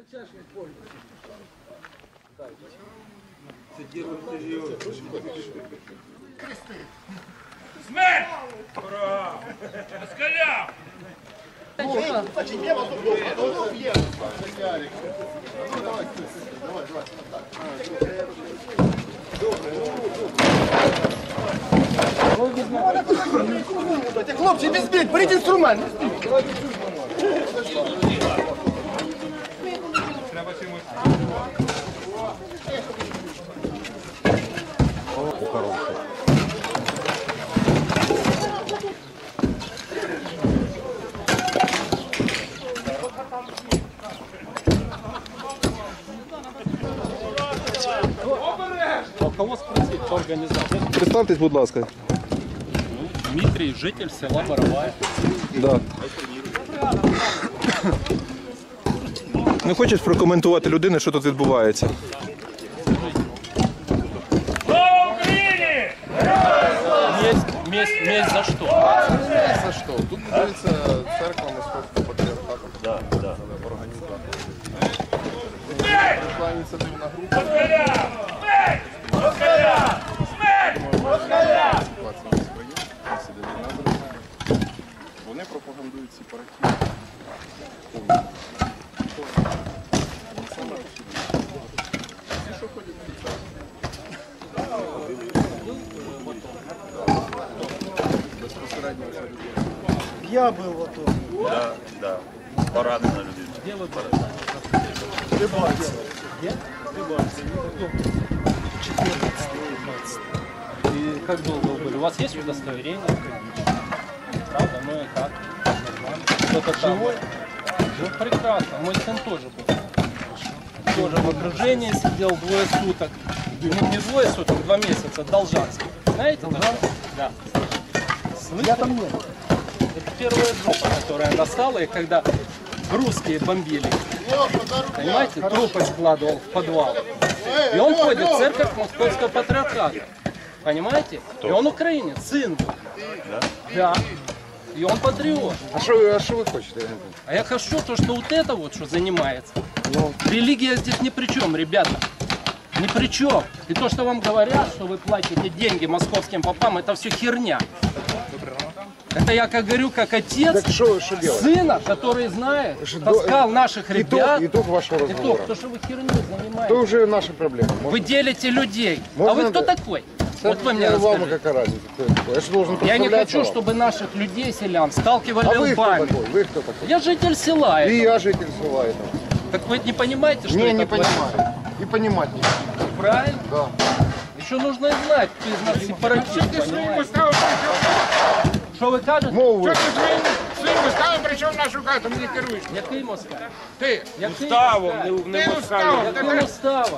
Смерть! Ура! Москаля! Хлопці, без бід, беріть інструмент. Кого спросить, кто организатор? Представтесь, будь ласка. Дмитрий, житель села Боровая. Да. Не хочеш прокоментувати людини, що тут відбувається? Слава Україні! Месть за что? За що? Тут будується церква Московського патріархату. Да. Організація. Смерть! Була ініціативна група. Москаля! Смерть! Москаля! Смерть! Москаля! Ситуація в Україні, місці, де війна зростає. Вони пропагандують сепаратизм. Саме всі, що ходять в церкву. Безпосередньо ця людина. Я був в АТО. Да, поранена людина. Где вы были? И как долго вы были? У вас есть удостоверение? Правда? Ну и как? Нормально. Кто-то живой? Ну прекрасно. Мой сын тоже был. Тоже в окружении сидел 2 суток. Ну не 2 суток, 2 месяца. Должанский. Знаете? Да. Я там не был. Это первая жопа, которая настала, и когда русские бомбили. Понимаете, трупы складывал в подвал. И он ходит в церковь Московского патриархата. Понимаете? И он украинец, сын. Да. И он патриот. А що ви хочете? А я хочу то, что вот это вот, что занимается. Религия здесь ни при чем, ребята. Ни при чем. И то, что вам говорят, что вы платите деньги московским попам, это все херня. Это я как говорю, как отец Так что делать? сына, который знает, таскал наших ребят. Итог вашего разговора. Итог, то, что вы херню занимаетесь. Это уже наши проблемы. Вы делите людей. Можно А вы кто это? такой? Вот вы мне Вам расскажите. какая разница, кто я такой? Я же должен Я не представляться хочу, вам. чтобы наших людей, селян, сталкивали А вы кто лбами. такой? Вы кто такой? Я житель села. И этого. я житель села этого. Так вы не понимаете, что Не, это не творится? понимаю. И понимать не хочу. Правильно? Да. Еще нужно и знать, кто из нас сепаратист, понимаете? Что вы кажете? Мову ви. Своїм уставом прийшов в нашу хату, мені керуєш. Який москаль? Ти. Який Уставом, москаль? не уставом. Яким уставом?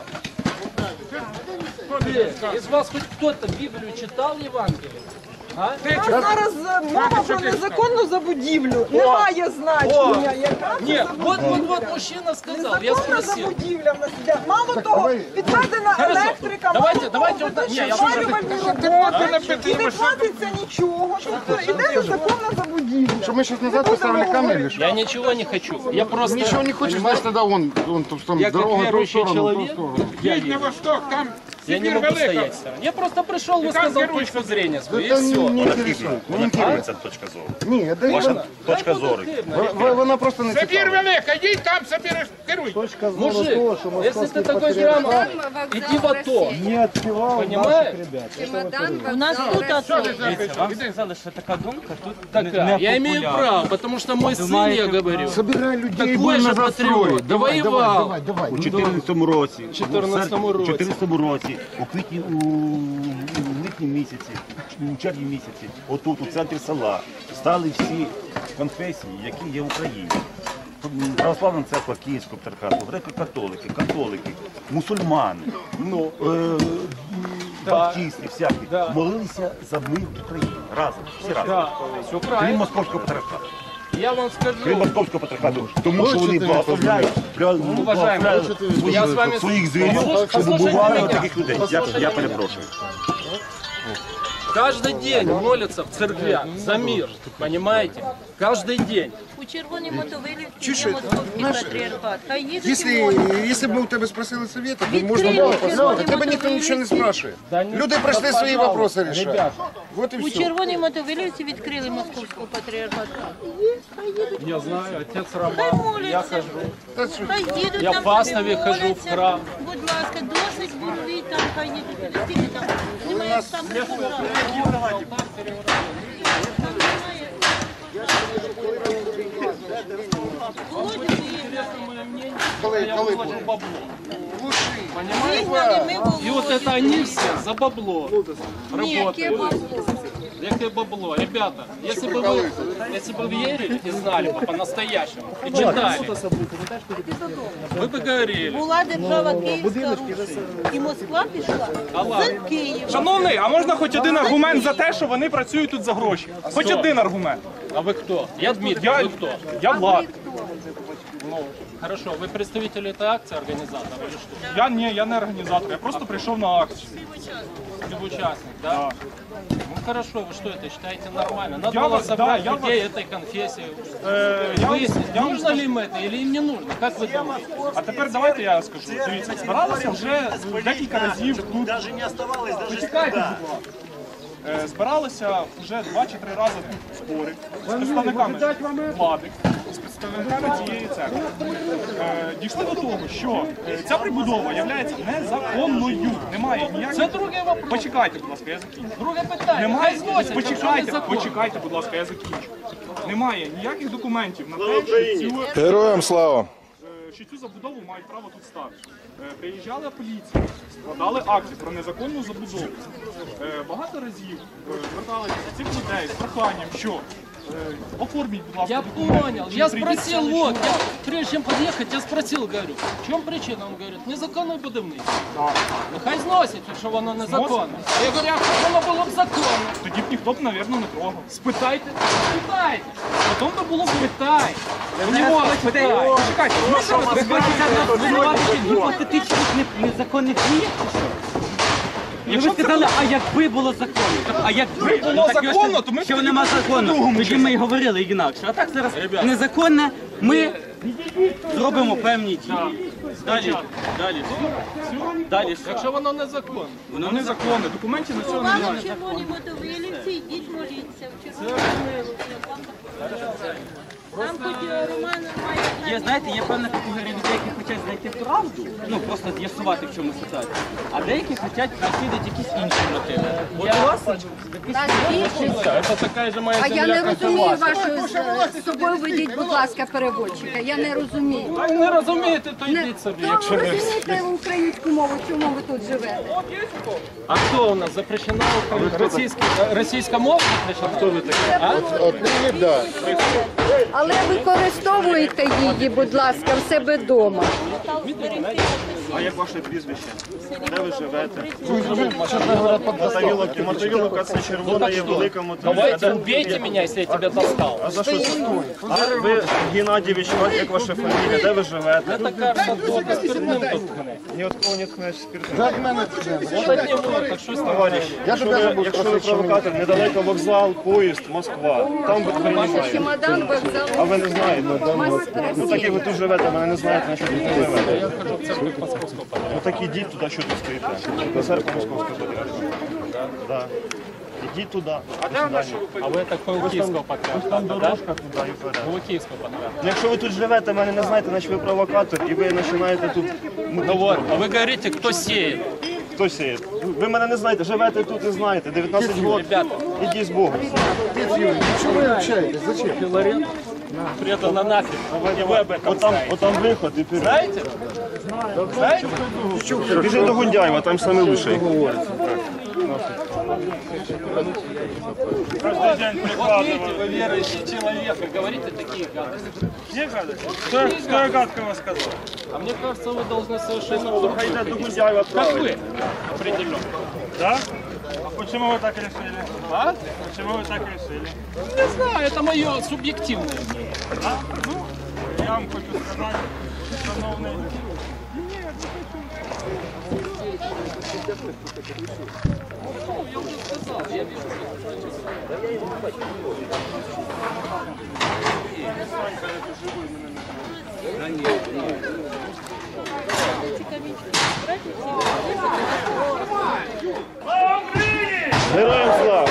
Из вас хоть кто-то Библию читал, Евангелие? А? Зараз мова про незаконну забудівлю. Немає значення, яка це Нет, забудівля. вот мужчина сказал, я Незаконна спросил. забудівля в нас іде. Мало того, давай. підведена Хорошо. електрика, Давайте, мало давайте того, вот- ні, я зварювальні роботи, і не платиться ничого. Тобто іде незаконна забудівля. Что мы сейчас назад поставили камни или что? Я ничего не хочу. Я просто... Ничего не хочешь, значит тогда он там Я как дорога в ту верующий сторону, в ту человек, сторону. я Їдь на восток, там Я не Сибір могу велика. стоять в стороне. Я просто пришел, высказал точку зрения свою, и Это все. не интересует. Не интересует. Це точка зору. Ні, да Ваша точка зору. вона просто не Сибір цікава. велика, їдь там, Сибір керуй. Мужик, если ты такой грамотный, иди в АТО. Не отпевал Понимаешь? У нас тут Вам сказали, що така думка тут Такая. Я имею право, потому что мой сын, я говорю, Собирай людей, такой будем же назад патриот. строить. Давай, Довоевал. давай, давай. У 14-му році. В 14-му році. У 14-му році, у квітні, у липні місяці, у червні місяці, отут, у центрі села, стали всі конфесії, які є в Україні. Православна церква Київського патріархату, греко-католики, католики, мусульмани, баптисти всякі, молилися за мир в Україні. Разом, всі разом. все Крім правильно. Московського патріархату. Я вам Крім скажу, Московського патріархату. Тому що вони благословляють я с вами... своїх звірів, щоб Послушайте убивали меня. таких людей. Я перепрошую. Каждый день молятся в церквях за мир, понимаете? Каждый день. У Червоній Мотовилівці є московський патріархат. Хай їдуть і Если бы мы у тебя спросили совета, то можно было позвать. Тебе никто ничего не спрашивает. Люди пришли свои вопросы решать. Вот и у все. Червоній Мотовилівці відкрили московського патріархату. Хай їдуть. Я знаю, отец Хай Роман, моляться. я хожу. Хай їдуть Я там в Паснові собі хожу в моляться. храм. Будь ласка, досить бурвіть там, хай їдуть. Скільки там? Немає там И вот это они все за бабло работают. Яке бабло? Ребята, если бы вы верили и знали бы по-настоящему, и читали, вы бы говорили. була держава Київська Русь. І Москва пішла з Києва. Шановний, а можна хоч один аргумент за те, що вони працюють тут за гроші? Хоч один аргумент. А вы кто? Я Дмитрий, вы кто? Я Влад. Ну, хорошо, вы представители этой акции, организатора или что? Я не організатор, я просто прийшов на акцію. Вы участник, да? Ну хорошо, вы что это считаете нормально? Надо Я было вас- собрать да, я людей этой конфессии. Я Выяснить, нужно ли им это или им не нужно? Как вы думаете? А тепер давайте я скажу. Дивіться, збиралися вже декілька разів тут. Почекайте, будь ласка. Збиралися вже 2 чи 3 рази тут спори з представниками влади, з представниками цієї церкви. Дійшли до того, що ця прибудова є незаконною. Немає ніяких... Це другий вопрос. Почекайте, будь ласка, я закінчу. Друге питання. Немає, Хай зносять, якщо почекайте, незаконно. почекайте, будь ласка, я закінчу. Немає ніяких документів на те, що цю... Героям слава! що цю забудову мають право тут ставити. Приїжджала поліція, складали акцію про незаконну забудову. Багато разів зверталися до цих людей з проханням, що оформіть, будь ласка, Я документи. понял. Чи Я прийдіть в спросил, селищну вот, раду. прежде чем подъехать, я спросил, говорю, в чем причина? Он говорит, незаконне будівництво. Ну хай зносять, якщо воно незаконне. А я говорю, а воно було б законне. Тоді б ніхто б, мабуть, не трогав. Спитайте, спитайте. Потім то було спитай. У нього спитай. Почекайте, ну що ви Звинуватити в гіпотетичних незаконних діях? Ви сказали, а якби було законно? А якби було Так, законно, то ми б що тоді нема були закону. по-другому Тоді ми й говорили інакше. А так зараз незаконне, ми зробимо певні дії. Далі. Якщо воно незаконне. Воно незаконне, документів на цього Вам немає. у Червоній Мотовилівці, йдіть моліться. В Червоній Мотовилівці. Там хоч Роман має... Є, знаєте, є певна категорія людей, які хочуть знайти правду, ну просто з'ясувати, в чому ситуація. А деякі хочуть переслідувати якісь інші мотиви. От у вас Це така ж моя А я земля, не як і у розумію вас. вашу з собою ведіть, будь ласка, переводчика. Я не розумію. Ви не розумієте, то йдіть собі, То якщо ви не... розумієте українську мову, чому ви тут живете? А хто у нас запрещена російська мова запрещена? Хто ви такі? Але використовуйте її, будь ласка, в себе вдома. А як ваше прізвище? Де ви живете? Мотовіловка це червона, є велика мотовілка. Давайте убейте меня, если я тебя достал. А за що це? А ви Геннадійович, як ваша фамілія? Де ви живете? Это кажется, кто-то спиртным тут тхне. Ні от кого не тхнеш спиртним. Вот от него, так что с тобой? Товариш, якщо ви провокатор, недалеко вокзал, поїзд, Москва. Там ви приймаєте. Чемодан, вокзал. А ви не знаєте? Ну так як ви тут живете, ви не знаєте, на що тут живете. Ну так ідіть туди, що тут стоїте. На церкву Московського патріархату. Да. Ідіть туди. А вы это Киевского патриархата, да? Дорожка туди і вперед. Вы Киевского патриархата. Ну, якщо ви тут живете, мене не знаєте, значить ви провокатор, і ви починаєте тут... Ну вот, а вы говорите, кто сеет. Хто сіє? Ви мене не знаєте, живете тут і знаєте, 19 років. Ребята, Ідіть з Богом. Что вы общаетесь? Зачем? Филарет предана нафиг. Отам виход і вперед. Знаете? Знаете? Біжи до Гундяєва, там саме лучший. Вот видите, вы верующий человек, и говорите такие гадости. Є гадость? Хто гадка вас сказав? А мне кажется, вы должны совершенно Хай йде до Гундяєва как правильно. вы определенно. Да? А почему вы так решили? А? Почему вы так решили? Не знаю, это мое субъективное мнение. Да? Ну, я вам хочу сказати, шановний. Я уже сказал, я вижу, что Героям слава!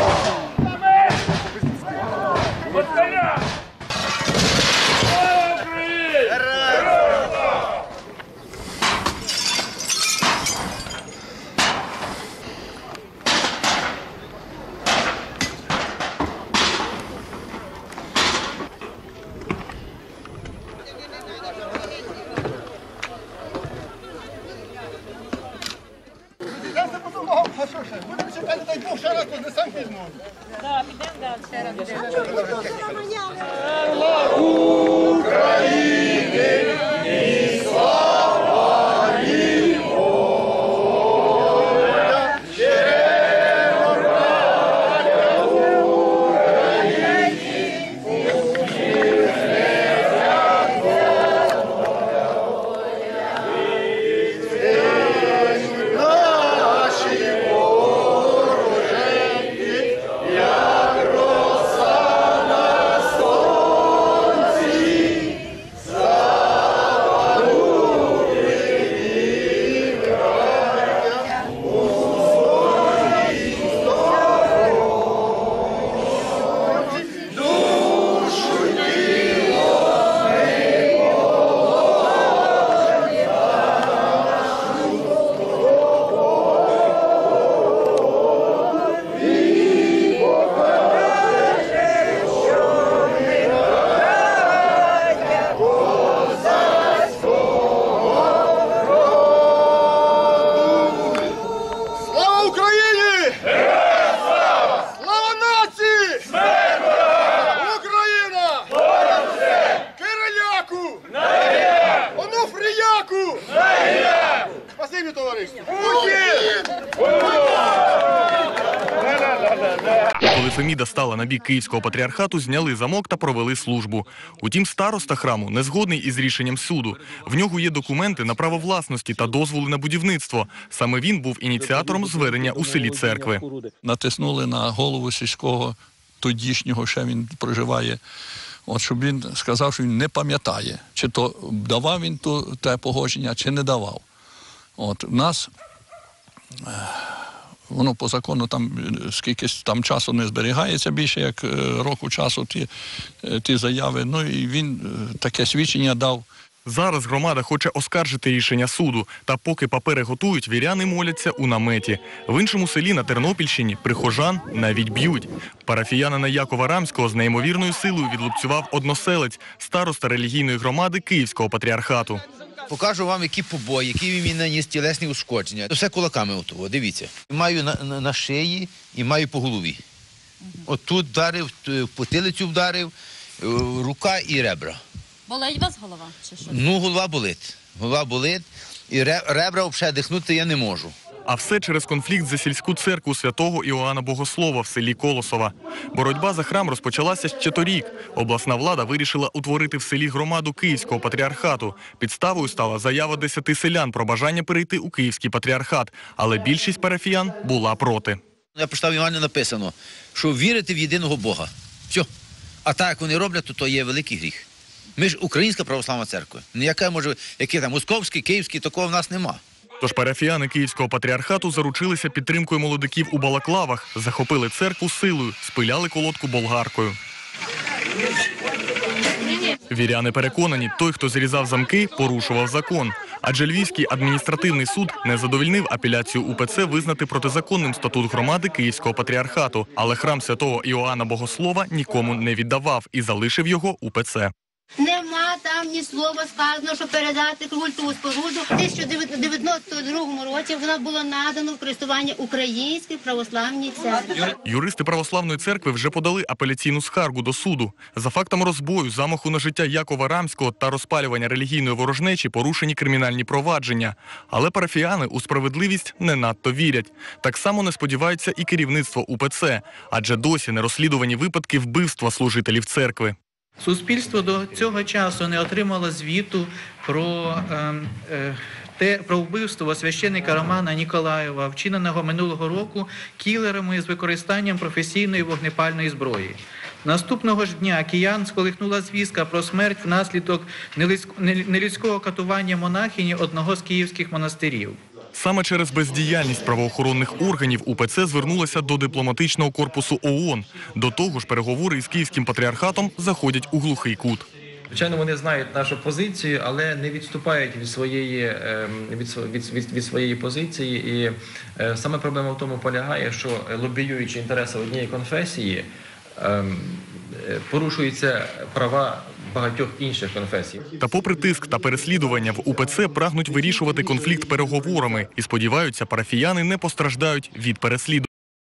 Будемо чекати, дай Бог, ще раз познесемо пізно. Так, підемо далі. Коли Феміда стала на бік Київського патріархату, зняли замок та провели службу. Утім, староста храму не згодний із рішенням суду. В нього є документи на право власності та дозволи на будівництво. Саме він був ініціатором зведення у селі церкви. Натиснули на голову сільського тодішнього, ще він проживає, щоб він сказав, що він не пам'ятає, чи то давав він те погодження, чи не давав. У нас воно по закону там скільки там часу не зберігається, більше як року часу ті заяви. Ну і він таке свідчення дав. Зараз громада хоче оскаржити рішення суду. Та поки папери готують, віряни моляться у наметі. В іншому селі на Тернопільщині прихожан навіть б'ють. Парафіянина Якова Рамського з неймовірною силою відлупцював односелець, староста релігійної громади Київського патріархату. Покажу вам, які побої, які він наніс тілесні ушкодження. Все кулаками отого, дивіться. Маю на шиї і маю по голові. От тут вдарив, в потилицю вдарив, рука і ребра. Болить вас голова? Чи що? Ну, голова болить. Голова болить, і ребра взагалі дихнути я не можу. А все через конфлікт за сільську церкву святого Іоанна Богослова в селі Колосова. Боротьба за храм розпочалася ще торік. Обласна влада вирішила утворити в селі громаду Київського патріархату. Підставою стала заява 10 селян про бажання перейти у Київський патріархат. Але більшість парафіян була проти. На поштовій Івані написано, що вірити в єдиного Бога. Все. А так, як вони роблять, то є великий гріх. Ми ж Українська православна церква. Ніяка, може, який там, московський, київський, такого в нас нема. Тож парафіяни Київського патріархату заручилися підтримкою молодиків у балаклавах, захопили церкву силою, спиляли колодку болгаркою. Віряни переконані, той, хто зрізав замки, порушував закон. Адже Львівський адміністративний суд не задовольнив апеляцію УПЦ визнати протизаконним статут громади Київського патріархату. Але храм святого Іоанна Богослова нікому не віддавав і залишив його УПЦ. Нема там ні слова сказано, що передати культову споруду. У 1992 році вона була надана в користування Українській православній церкві. Юристи православної церкви вже подали апеляційну скаргу до суду. За фактами розбою, замаху на життя Якова Рамського та розпалювання релігійної ворожнечі порушені кримінальні провадження. Але парафіяни у справедливість не надто вірять. Так само не сподіваються і керівництво УПЦ, адже досі не розслідувані випадки вбивства служителів церкви. Суспільство до цього часу не отримало звіту про вбивство священника Романа Ніколаєва, вчиненого минулого року кілерами з використанням професійної вогнепальної зброї. Наступного ж дня киян сколихнула звістка про смерть внаслідок нелюдського катування монахині одного з київських монастирів. Саме через бездіяльність правоохоронних органів УПЦ звернулася до дипломатичного корпусу ООН. До того ж, переговори із Київським патріархатом заходять у глухий кут. Звичайно, вони знають нашу позицію, але не відступають від своєї позиції. І саме проблема в тому полягає, що лобіюючи інтереси однієї конфесії, порушуються права багатьох інших конфесій. Та попри тиск та переслідування, в УПЦ прагнуть вирішувати конфлікт переговорами і сподіваються, парафіяни не постраждають від переслідування.